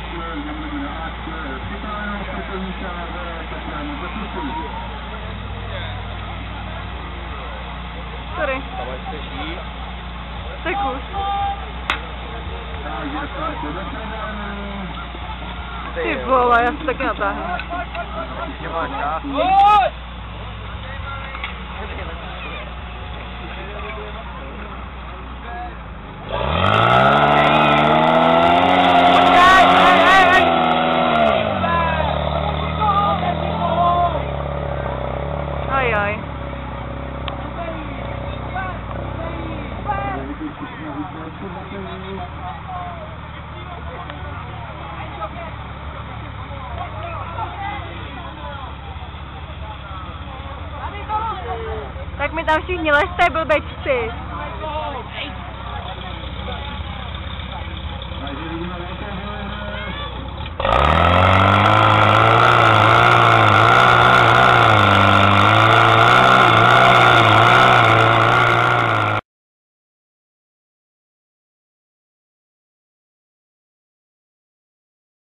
Sorry. Tak už. Ty vole, já se taky natáhnu. Ajaj. Tak mi tam všichni lezte, blbečci.